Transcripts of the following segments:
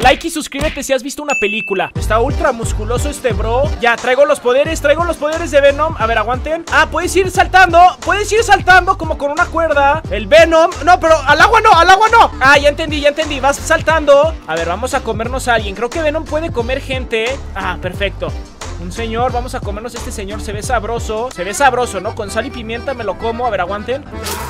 like y suscríbete si has visto una película. Está ultra musculoso este bro. Ya, traigo los poderes de Venom. A ver, aguanten. Ah, puedes ir saltando como con una cuerda. El Venom, no, pero al agua no. Ah, ya entendí, vas saltando. A ver, vamos a comernos a alguien. Creo que Venom puede comer gente. Ah, perfecto. Un señor, vamos a comernos a este señor. Se ve sabroso, ¿no? Con sal y pimienta me lo como. A ver, aguanten.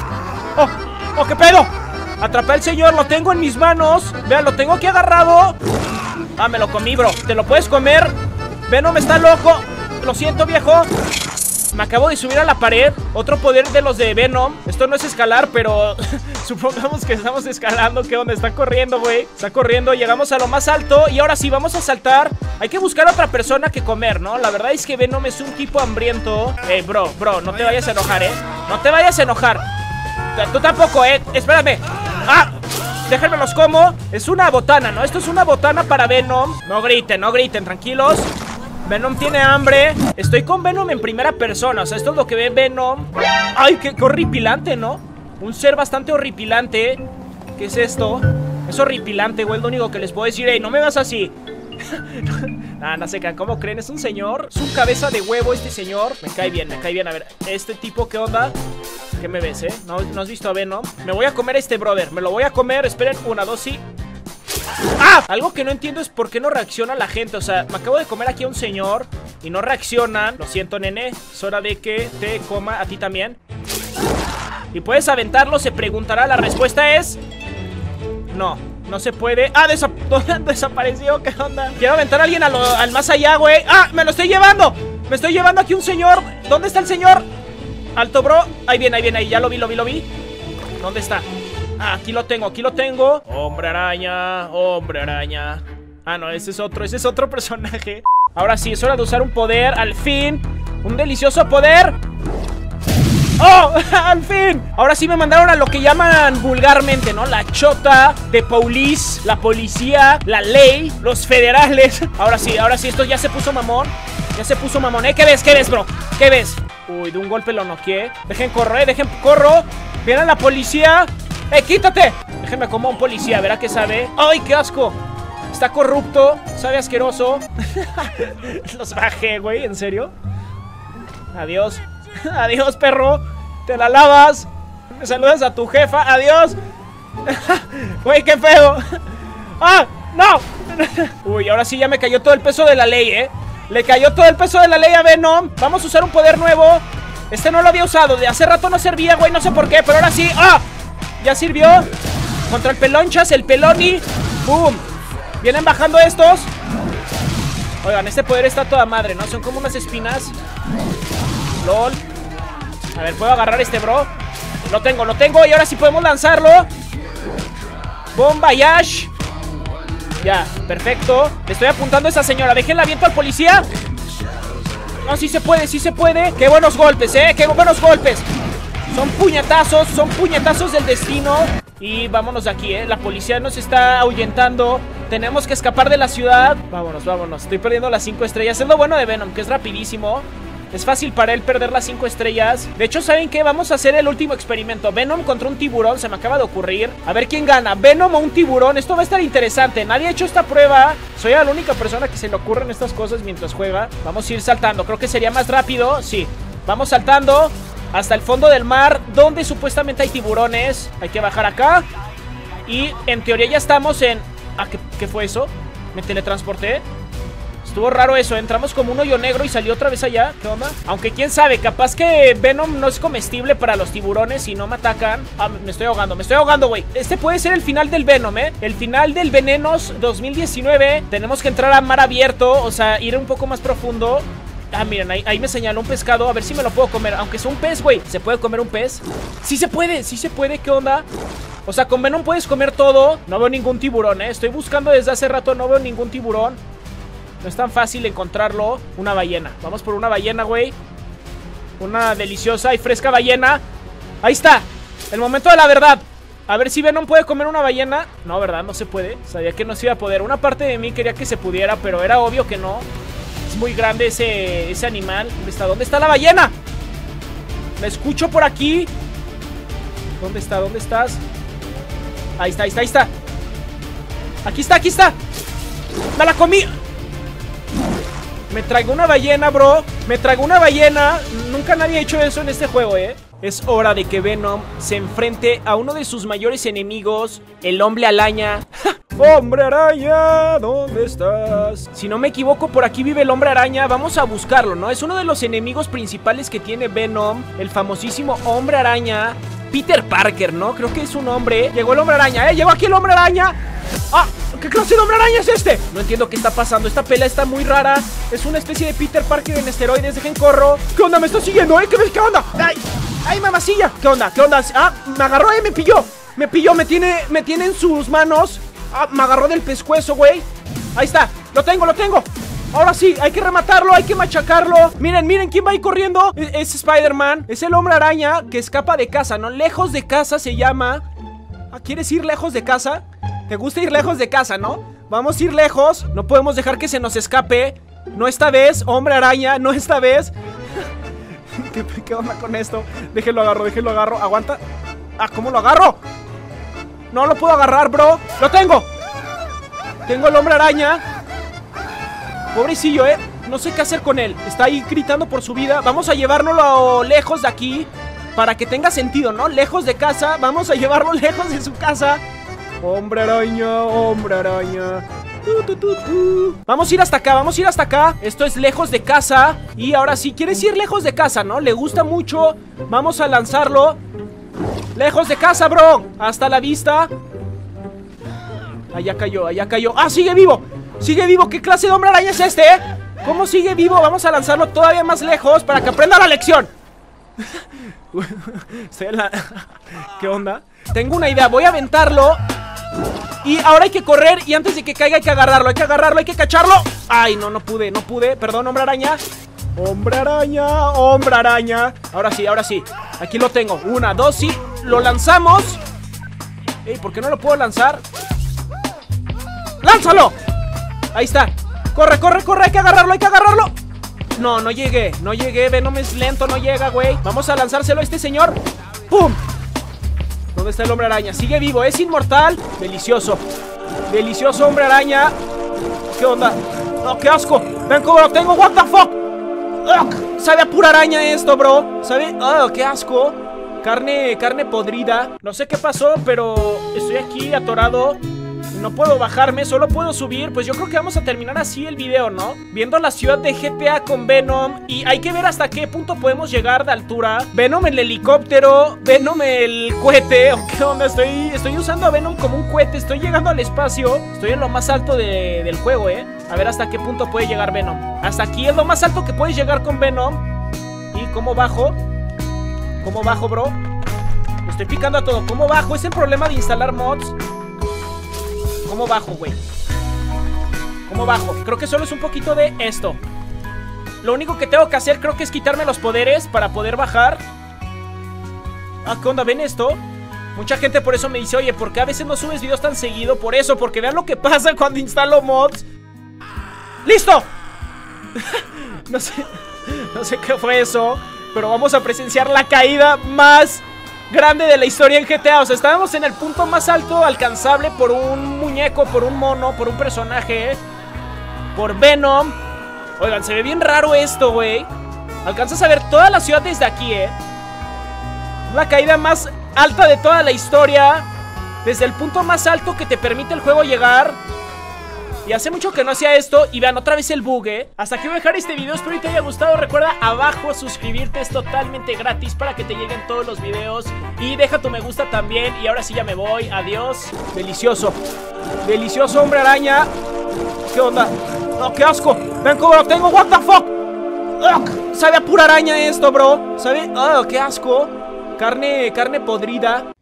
¡Oh, qué pedo! Atrapé al señor, lo tengo en mis manos. Vean, lo tengo aquí agarrado. Ah, me lo comí, bro. ¿Te lo puedes comer? Venom está loco. Lo siento, viejo. Me acabo de subir a la pared. Otro poder de los de Venom. Esto no es escalar, pero supongamos que estamos escalando. ¿Qué onda? Está corriendo, güey. Está corriendo, llegamos a lo más alto. Y ahora sí, vamos a saltar. Hay que buscar a otra persona que comer, ¿no? La verdad es que Venom es un tipo hambriento. Bro, no te vayas a enojar, no te vayas a enojar. Tú tampoco, espérame. ¡Ah! Déjenme los como. Es una botana, ¿no? Esto es una botana para Venom. No griten, tranquilos. Venom tiene hambre. Estoy con Venom en primera persona. O sea, esto es lo que ve Venom. ¡Ay, qué horripilante!, ¿no? Un ser bastante horripilante. ¿Qué es esto? Es horripilante, güey. Es lo único que les puedo decir. ¡Ey, no me vas así! No se crean, ¿cómo creen? Es un señor. Es un cabeza de huevo este señor. Me cae bien. A ver, este tipo, ¿qué onda? ¿Qué me ves, ¿No has visto a Venom? Me voy a comer a este brother. Me lo voy a comer. Esperen, 1, 2, sí. ¡Ah! Algo que no entiendo es por qué no reacciona la gente. O sea, me acabo de comer aquí a un señor y no reaccionan. Lo siento, nene. Es hora de que te coma a ti también. Y puedes aventarlo, se preguntará. La respuesta es... No se puede. ¡Ah! Desapareció. ¿Qué onda? Quiero aventar a alguien al más allá, güey. ¡Ah! ¡Me lo estoy llevando! Me estoy llevando aquí un señor. ¿Dónde está el señor? Alto, bro. Ahí viene. Ya lo vi. ¿Dónde está? Ah, aquí lo tengo. Hombre araña. Ah, no, ese es otro personaje. Ahora sí, es hora de usar un poder. Al fin. Un delicioso poder. ¡Oh! ¡Al fin! Ahora sí me mandaron a lo que llaman vulgarmente, ¿no? La chota de police, la policía, la ley, los federales. Ahora sí, esto ya se puso mamón. ¿Qué ves, bro? ¿Qué ves? Uy, de un golpe lo noqueé. Dejen corro. Viene la policía. ¡Quítate! Déjenme como a un policía, verá qué sabe. ¡Ay, qué asco! Está corrupto, sabe asqueroso. Los bajé, güey, ¿en serio? Adiós, perro. Te la lavas. Me saludas a tu jefa, adiós. Güey, qué feo. ¡Ah! ¡No! Uy, ahora sí ya me cayó todo el peso de la ley, Le cayó todo el peso de la ley a Venom. Vamos a usar un poder nuevo. Este no lo había usado, de hace rato no servía, güey, no sé por qué, pero ahora sí. ¡Ah! Ya sirvió. Contra el pelonchas, el peloni. ¡Boom! Vienen bajando estos. Oigan, este poder está toda madre, ¿no? Son como unas espinas. LOL. A ver, ¿puedo agarrar este bro? Lo tengo y ahora sí podemos lanzarlo. Bomba Yash. Ya, perfecto. Le estoy apuntando a esa señora. Déjenla aviento al policía. No, sí se puede. Qué buenos golpes, qué buenos golpes. Son puñetazos del destino. Y vámonos de aquí, la policía nos está ahuyentando. Tenemos que escapar de la ciudad. Vámonos. Estoy perdiendo las 5 estrellas. Es lo bueno de Venom, que es rapidísimo. Es fácil para él perder las 5 estrellas. De hecho, ¿saben qué? Vamos a hacer el último experimento. Venom contra un tiburón, se me acaba de ocurrir. A ver quién gana, Venom o un tiburón. Esto va a estar interesante, nadie ha hecho esta prueba. Soy la única persona que se le ocurren estas cosas mientras juega. Vamos a ir saltando, creo que sería más rápido. Sí, vamos saltando hasta el fondo del mar, donde supuestamente hay tiburones. Hay que bajar acá. Y en teoría ya estamos en... Ah, ¿qué fue eso? Me teletransporté. Estuvo raro eso, entramos como un hoyo negro y salió otra vez allá. ¿Qué onda? Aunque quién sabe, capaz que Venom no es comestible para los tiburones y no me atacan. Ah, me estoy ahogando, güey. Este puede ser el final del Venom, el final del Venenos 2019. Tenemos que entrar a mar abierto, o sea, ir un poco más profundo. Ah, miren, ahí me señaló un pescado. A ver si me lo puedo comer, aunque es un pez, güey. ¿Se puede comer un pez? Sí se puede, ¿qué onda? O sea, con Venom puedes comer todo. No veo ningún tiburón, estoy buscando desde hace rato, no veo ningún tiburón. No es tan fácil encontrarlo. Una ballena, vamos por una ballena, güey. Una deliciosa y fresca ballena. Ahí está, el momento de la verdad. A ver si Venom puede comer una ballena. No, ¿verdad? No se puede. Sabía que no se iba a poder. Una parte de mí quería que se pudiera, pero era obvio que no. Es muy grande ese animal. ¿Dónde está la ballena? La escucho por aquí. ¿Dónde está? ¿Dónde estás? Ahí está. Aquí está. ¡Me la comí! Me traigo una ballena, bro. Me traigo una ballena. Nunca nadie ha hecho eso en este juego, Es hora de que Venom se enfrente a uno de sus mayores enemigos, el Hombre Araña. ¡Hombre Araña! ¿Dónde estás? Si no me equivoco, por aquí vive el Hombre Araña. Vamos a buscarlo, ¿no? Es uno de los enemigos principales que tiene Venom, el famosísimo Hombre Araña. Peter Parker, ¿no? Creo que es su nombre. Llegó el Hombre Araña, Llegó aquí el Hombre Araña. ¡Ah! ¿Qué clase de Hombre Araña es este? No entiendo qué está pasando. Esta pelea está muy rara. Es una especie de Peter Parker en esteroides. Dejen corro. ¿Qué onda? ¿Me está siguiendo, ¿Qué onda? ¡Ay! ¡Ay, mamacilla! ¿Qué onda? ¿Qué onda? ¡Ah! Me agarró, me pilló. Me pilló, me tiene en sus manos. ¡Ah! Me agarró del pescuezo, güey. Ahí está. Lo tengo. Ahora sí, hay que rematarlo, hay que machacarlo. Miren, ¿quién va ahí corriendo? Es Spider-Man. Es el Hombre Araña que escapa de casa, ¿no? Lejos de casa se llama. ¿Quieres ir lejos de casa? ¿Te gusta ir lejos de casa, no? Vamos a ir lejos. No podemos dejar que se nos escape. No esta vez, Hombre Araña, no esta vez. ¿Qué onda con esto? Déjenlo agarro. Aguanta. ¿Cómo lo agarro? No lo puedo agarrar, bro. ¡Lo tengo! Tengo el Hombre Araña. Pobrecillo, no sé qué hacer con él. Está ahí gritando por su vida. Vamos a llevárnoslo lejos de aquí para que tenga sentido, ¿no? Lejos de casa. Vamos a llevarlo lejos de su casa. Hombre Araña. Vamos a ir hasta acá, Esto es lejos de casa. Y ahora sí, quieres ir lejos de casa, ¿no? Le gusta mucho. Vamos a lanzarlo lejos de casa, bro. Hasta la vista. Allá cayó. ¡Ah, sigue vivo! ¿Qué clase de Hombre Araña es este, ¿Cómo sigue vivo? Vamos a lanzarlo todavía más lejos para que aprenda la lección. ¿Qué onda? Tengo una idea, voy a aventarlo. Y ahora hay que correr. Y antes de que caiga hay que agarrarlo, hay que cacharlo. Ay, no pude. Perdón, Hombre Araña. Hombre Araña. Ahora sí. Aquí lo tengo. 1, 2, sí. Lo lanzamos. ¿Por qué no lo puedo lanzar? ¡Lánzalo! Ahí está. Corre, hay que agarrarlo. No llegué. Venom es lento, no llega, güey. Vamos a lanzárselo a este señor. ¡Pum! ¿Dónde está el Hombre Araña? Sigue vivo, es inmortal. Delicioso Hombre Araña. ¿Qué onda? No, qué asco. Ven cómo lo tengo, what the fuck. Ugh, sabe a pura araña esto, bro. Sabe, qué asco. Carne podrida. No sé qué pasó, pero estoy aquí atorado. No puedo bajarme, solo puedo subir. Pues yo creo que vamos a terminar así el video, ¿no? Viendo la ciudad de GTA con Venom. Y hay que ver hasta qué punto podemos llegar de altura. Venom el helicóptero, Venom el cohete. ¿Qué onda? Estoy usando a Venom como un cohete. Estoy llegando al espacio. Estoy en lo más alto del juego, A ver hasta qué punto puede llegar Venom. Hasta aquí es lo más alto que puedes llegar con Venom. ¿Y cómo bajo? ¿Cómo bajo, bro? Estoy picando a todo. ¿Cómo bajo? Es el problema de instalar mods. ¿Cómo bajo, güey? ¿Cómo bajo? Creo que solo es un poquito de esto. Lo único que tengo que hacer creo que es quitarme los poderes para poder bajar. ¿Qué onda? ¿Ven esto? Mucha gente por eso me dice, oye, ¿por qué a veces no subes videos tan seguido? Por eso, porque vean lo que pasa cuando instalo mods. ¡Listo! No sé qué fue eso, pero vamos a presenciar la caída más grande de la historia en GTA. O sea, estábamos en el punto más alto alcanzable por un muñeco, por un mono, por un personaje, por Venom. Oigan, se ve bien raro esto, güey. Alcanzas a ver toda la ciudad desde aquí, la caída más alta de toda la historia. Desde el punto más alto que te permite el juego llegar. Y hace mucho que no hacía esto. Y vean otra vez el bug, Hasta aquí voy a dejar este video, espero que te haya gustado. Recuerda abajo suscribirte, es totalmente gratis para que te lleguen todos los videos. Y deja tu me gusta también. Y ahora sí ya me voy, adiós. Delicioso Hombre Araña. ¿Qué onda? No, qué asco. Ven cómo lo tengo, what the fuck. Ugh, sabe a pura araña esto, bro. Sabe, qué asco. Carne podrida.